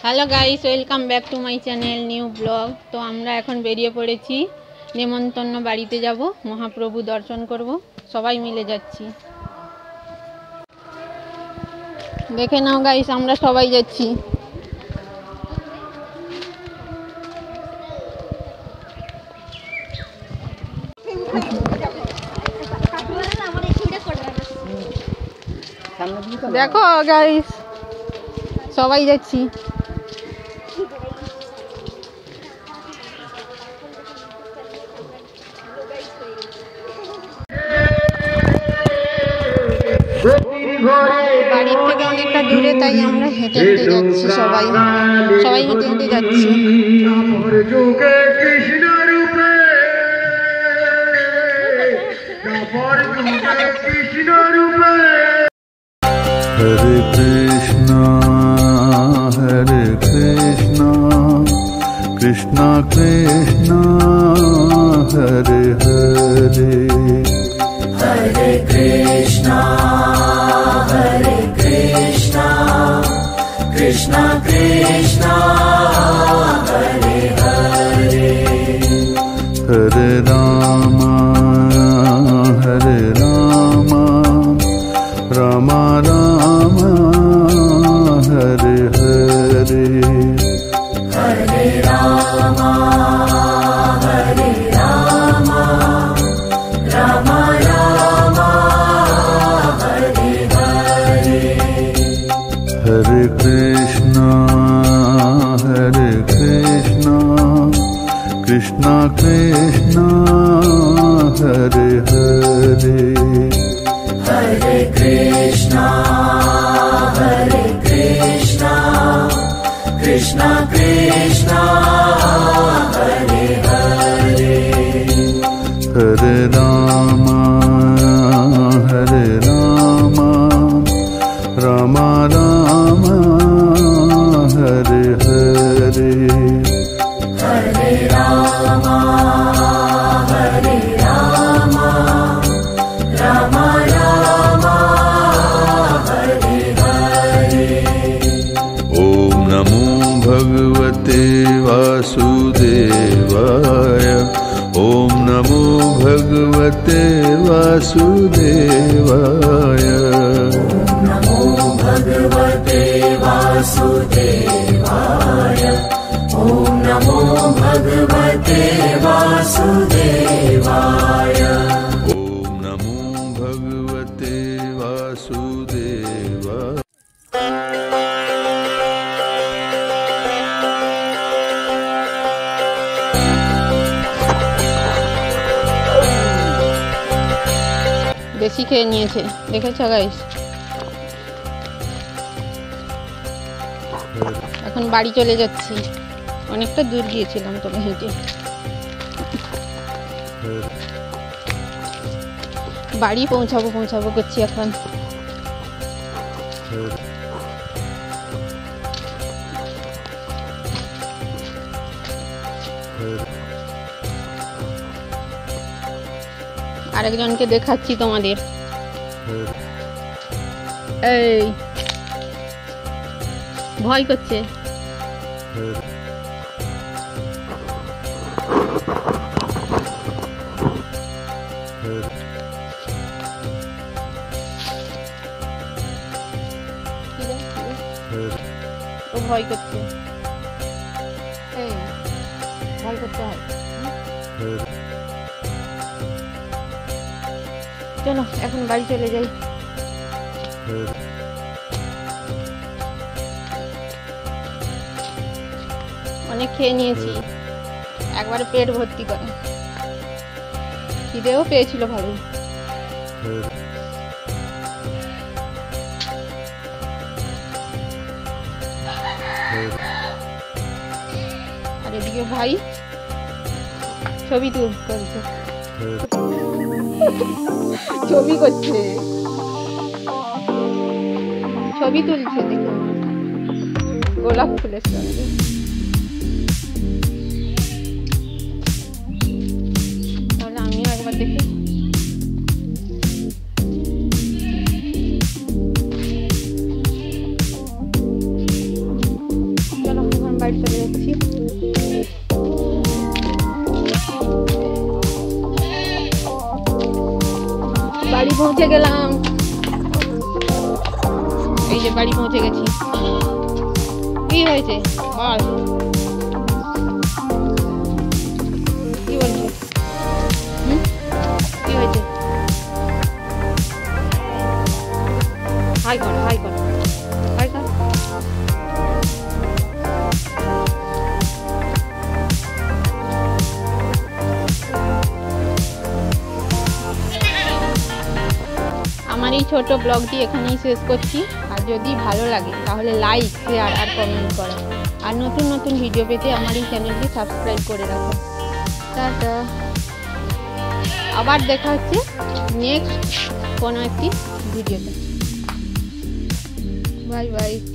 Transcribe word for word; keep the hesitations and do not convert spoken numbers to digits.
Hello guys, welcome back to my channel new blog. তো আমরা এখন বেরিয়ে পড়েছি, নেমন্তন্ন বাড়িতে যাব, মহাপ্রভু দর্শন করব, সবাই মিলে যাচ্ছি। দেখে নাও গাইস, আমরা সবাই যাচ্ছি। দেখো গাইস, সবাই যাচ্ছি। বাড়ির থেকে অনেকটা দূরে, তাই আমরা হেঁটে হেঁটে যাচ্ছি। সবাই সবাই হেঁটে হেঁটে যাচ্ছি। हरे कृष्णा हरे कृष्णा कृष्णा कृष्णा हरे हरे हरे कृष्णा हरे कृष्णा कृष्णा कृष्णा हरे हरे हरे रामा हरे रामा रामा रामा हरे हरे हरे रामा हरे रामा रामा रामा हरे हरे हरे कृष्णा हरे कृष्णा कृष्णा कृष्णा हरे हरे हरे कृष्णा हरे कृष्णा कृष्णा कृष्णा हरे हरे हरे रामा हरे रामा रामा रामा हरे हरे हरे रामा हरे रामा रामा रामा हरे हरे ओम नमो भगवते वासुदेवाय ओम नमो भगवते वासुदेवाय नमो भगवते वासुदेवाय ओम नमो भगवते वासुदेवाय ओम नमो भगवते वासुदेवाय। বেশি খেয়ে নিয়েছে, দেখেছো গাইস। এখন বাড়ি চলে যাচ্ছি, অনেকটা দূর গিয়েছিলাম তবে হেঁটে। বাড়ি পৌঁছাবো পৌঁছাবো করছি এখন। আরেকজনকে দেখাচ্ছি তোমাদের। এই ভয় করছে। ও ভয় করছে, এই ভয় করতে হয়। চলো এখন বাড়ি চলে যাই। অনেক খেয়ে নিয়েছি, একবারে পেট ভর্তি করে। খিদেও পেয়েছিল ভালোই। আর এদিকে ভাই ছবি তুল করছে, ছবি করছে, ছবি তুলছে দেখো গোলাপ ফুলের সঙ্গে। তাহলে আমিও একবার দেখি। চলো বাড়ি পৌঁছে গেলাম। এই যে বাড়ি পৌঁছে গেছি। কি হয়েছে বল, কি বলছিস? হুম, কি হয়েছে? হাই কর, হাই কর, হাই কর। আমার এই ছোট ব্লগটি এখানেই শেষ করছি। আর যদি ভালো লাগে তাহলে লাইক, শেয়ার আর কমেন্ট করো। আর নতুন নতুন ভিডিও পেতে আমার এই চ্যানেলটি সাবস্ক্রাইব করে রাখো। টাটা, আবার দেখা হচ্ছে নেক্সট কোনো একটি ভিডিওতে। Bye by.